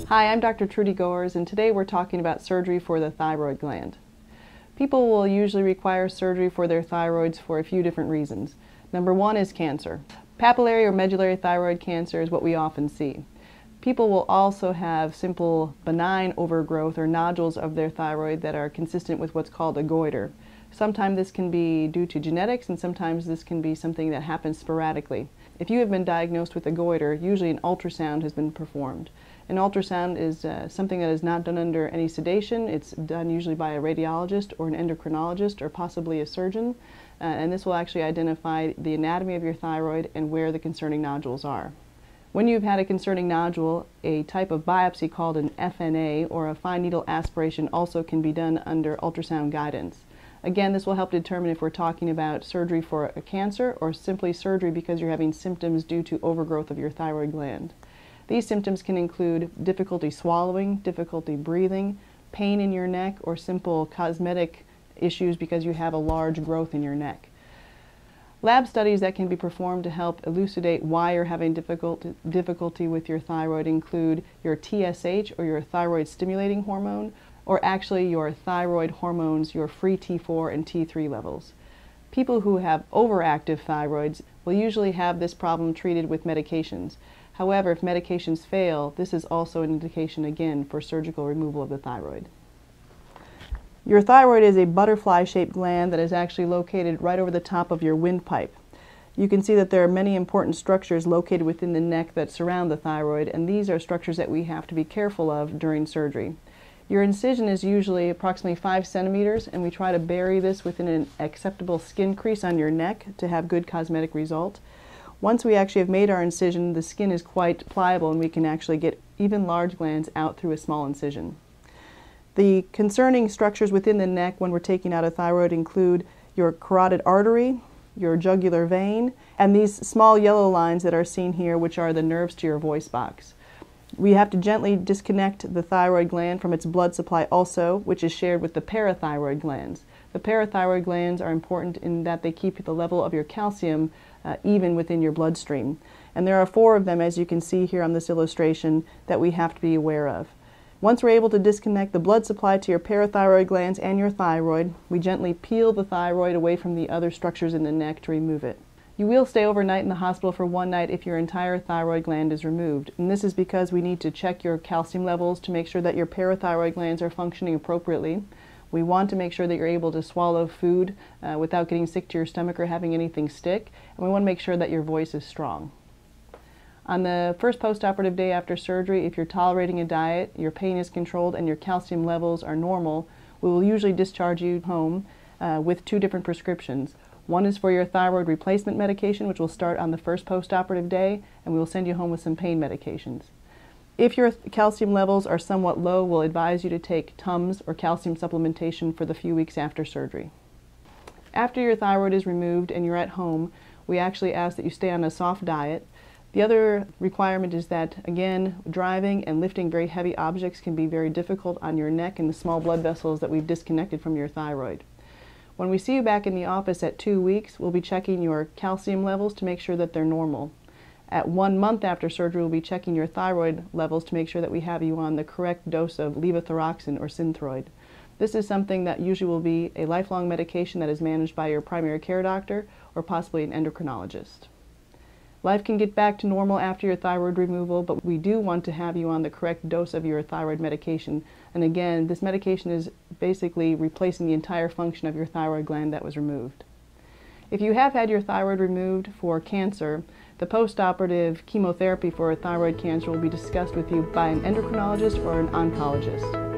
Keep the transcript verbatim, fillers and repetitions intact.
Hi, I'm Doctor Trudy Goers, and today we're talking about surgery for the thyroid gland. People will usually require surgery for their thyroids for a few different reasons. Number one is cancer. Papillary or medullary thyroid cancer is what we often see. People will also have simple benign overgrowth or nodules of their thyroid that are consistent with what's called a goiter. Sometimes this can be due to genetics, and sometimes this can be something that happens sporadically. If you have been diagnosed with a goiter, usually an ultrasound has been performed. An ultrasound is uh, something that is not done under any sedation. It's done usually by a radiologist or an endocrinologist or possibly a surgeon, uh, and this will actually identify the anatomy of your thyroid and where the concerning nodules are. When you've had a concerning nodule, a type of biopsy called an F N A or a fine needle aspiration also can be done under ultrasound guidance. Again, this will help determine if we're talking about surgery for a cancer or simply surgery because you're having symptoms due to overgrowth of your thyroid gland. These symptoms can include difficulty swallowing, difficulty breathing, pain in your neck, or simple cosmetic issues because you have a large growth in your neck. Lab studies that can be performed to help elucidate why you're having difficulty, difficulty with your thyroid include your T S H, or your thyroid stimulating hormone, or actually your thyroid hormones, your free T four and T three levels. People who have overactive thyroids will usually have this problem treated with medications. However, if medications fail, this is also an indication again for surgical removal of the thyroid. Your thyroid is a butterfly-shaped gland that is actually located right over the top of your windpipe. You can see that there are many important structures located within the neck that surround the thyroid, and these are structures that we have to be careful of during surgery. Your incision is usually approximately five centimeters, and we try to bury this within an acceptable skin crease on your neck to have good cosmetic result. Once we actually have made our incision, the skin is quite pliable and we can actually get even large glands out through a small incision. The concerning structures within the neck when we're taking out a thyroid include your carotid artery, your jugular vein, and these small yellow lines that are seen here, which are the nerves to your voice box. We have to gently disconnect the thyroid gland from its blood supply also, which is shared with the parathyroid glands. The parathyroid glands are important in that they keep the level of your calcium uh, even within your bloodstream. And there are four of them, as you can see here on this illustration, that we have to be aware of. Once we're able to disconnect the blood supply to your parathyroid glands and your thyroid, we gently peel the thyroid away from the other structures in the neck to remove it. You will stay overnight in the hospital for one night if your entire thyroid gland is removed. And this is because we need to check your calcium levels to make sure that your parathyroid glands are functioning appropriately. We want to make sure that you're able to swallow food uh, without getting sick to your stomach or having anything stick. And we want to make sure that your voice is strong. On the first postoperative day after surgery, if you're tolerating a diet, your pain is controlled, and your calcium levels are normal, we will usually discharge you home uh, with two different prescriptions. One is for your thyroid replacement medication, which will start on the first postoperative day, and we will send you home with some pain medications. If your calcium levels are somewhat low, we'll advise you to take tums or calcium supplementation for the few weeks after surgery. After your thyroid is removed and you're at home, we actually ask that you stay on a soft diet. The other requirement is that, again, driving and lifting very heavy objects can be very difficult on your neck and the small blood vessels that we've disconnected from your thyroid. When we see you back in the office at two weeks, we'll be checking your calcium levels to make sure that they're normal. At one month after surgery, we'll be checking your thyroid levels to make sure that we have you on the correct dose of levothyroxine or Synthroid. This is something that usually will be a lifelong medication that is managed by your primary care doctor or possibly an endocrinologist. Life can get back to normal after your thyroid removal, but we do want to have you on the correct dose of your thyroid medication. And again, this medication is basically replacing the entire function of your thyroid gland that was removed. If you have had your thyroid removed for cancer, the postoperative chemotherapy for thyroid cancer will be discussed with you by an endocrinologist or an oncologist.